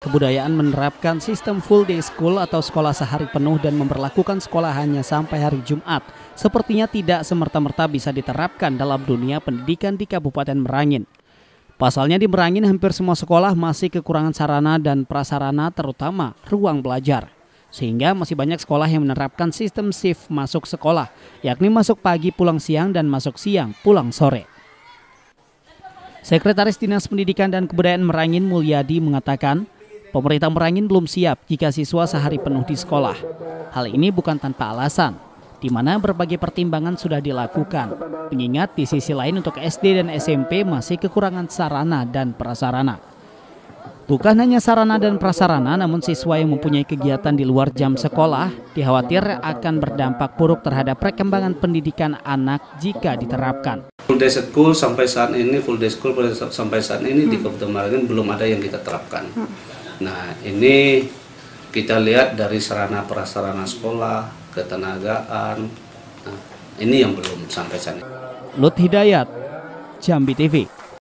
Kebudayaan menerapkan sistem full day school atau sekolah sehari penuh dan memperlakukan sekolah hanya sampai hari Jumat sepertinya tidak semerta-merta bisa diterapkan dalam dunia pendidikan di Kabupaten Merangin. Pasalnya di Merangin hampir semua sekolah masih kekurangan sarana dan prasarana terutama ruang belajar. Sehingga masih banyak sekolah yang menerapkan sistem shift masuk sekolah, yakni masuk pagi pulang siang dan masuk siang pulang sore. Sekretaris Dinas Pendidikan dan Kebudayaan Merangin Mulyadi mengatakan, pemerintah Merangin belum siap jika siswa sehari penuh di sekolah. Hal ini bukan tanpa alasan, di mana berbagai pertimbangan sudah dilakukan. Mengingat di sisi lain untuk SD dan SMP masih kekurangan sarana dan prasarana. Bukan hanya sarana dan prasarana, namun siswa yang mempunyai kegiatan di luar jam sekolah dikhawatir akan berdampak buruk terhadap perkembangan pendidikan anak jika diterapkan. Full day school sampai saat ini, di Kabupaten Merangin belum ada yang kita terapkan. Nah, ini kita lihat dari sarana prasarana sekolah, ketenagaan. Nah, ini yang belum sampai saat ini. Lut Hidayat, Jambi TV.